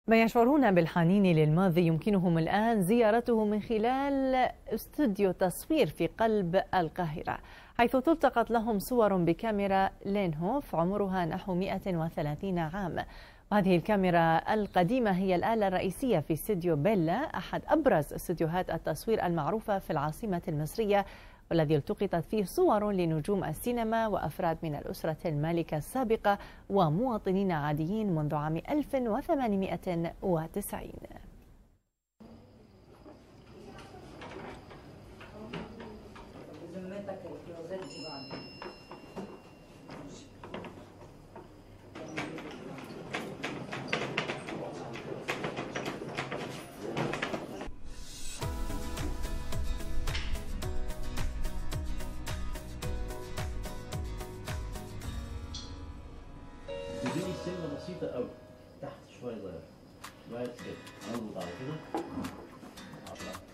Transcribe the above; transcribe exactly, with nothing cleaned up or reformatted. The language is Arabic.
ما يشعرون بالحنين للماضي يمكنهم الآن زيارته من خلال استوديو تصوير في قلب القاهرة، حيث تلتقط لهم صور بكاميرا لينهوف عمرها نحو مئة وثلاثين عام. وهذه الكاميرا القديمة هي الآلة الرئيسية في استوديو بيلا، أحد أبرز استوديوهات التصوير المعروفة في العاصمة المصرية، والذي التقطت فيه صور لنجوم السينما وأفراد من الأسرة المالكة السابقة ومواطنين عاديين منذ عام ألف وثمانمئة وتسعين. تديني سنة بسيطة قوي تحت شوية صغيرة، شوية كده، نضغط على كده.